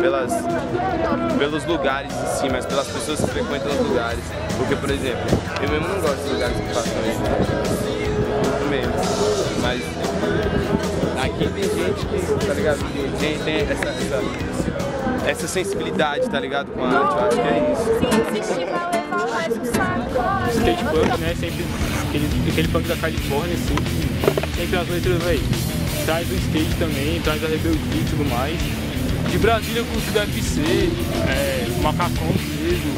pelos lugares em si, mas pelas pessoas que frequentam os lugares. Porque, por exemplo, eu mesmo não gosto de lugares que façam isso. Muito mesmo. Mas aqui tem gente que, tá ligado? Tem essa sensibilidade, tá ligado? Com a arte, eu acho que é isso. Sim, insistir pra levar o resto do saco. Skate punk, né? Sempre aquele punk da Califórnia, assim, sempre as letras, velho, traz o skate também, traz a rebeldia e tudo mais. De Brasília eu curto UFC, Macacão mesmo,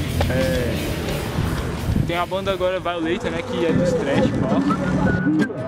tem a banda agora Violator, né, que é do thrash, pá.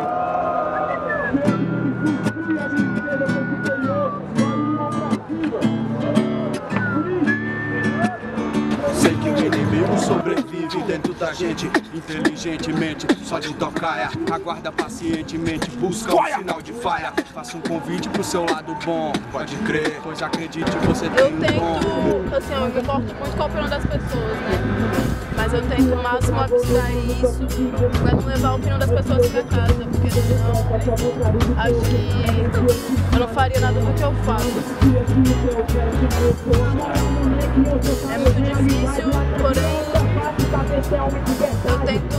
Sobrevive dentro da gente, inteligentemente, só de tocaia. Aguarda pacientemente, busca um sinal de falha. Faça um convite pro seu lado bom, pode crer, pois acredite, você tem um dom. Eu tento, assim, eu me importo muito com a opinião das pessoas, né? Mas eu tento o máximo abstrair isso pra não levar a opinião das pessoas pra casa, porque senão acho que eu não faria nada do que eu faço. É muito difícil, porém eu tento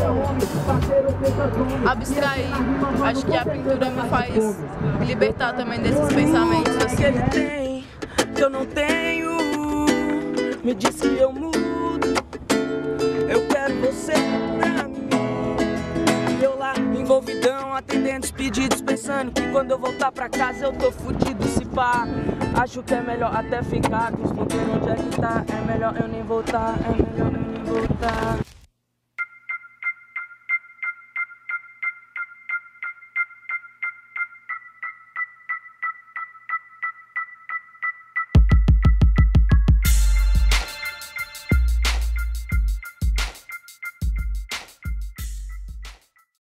abstrair. Acho que a pintura me faz me libertar também desses pensamentos. Assim. Que ele tem, que eu não tenho, me diz que eu mudo. Eu quero você pra mim. Eu lá, envolvidão, atendendo os pedidos, pensando que quando eu voltar pra casa eu tô fudido, se pá. Acho que é melhor até ficar, respondendo onde é que tá. É melhor eu nem voltar, é melhor eu nem voltar.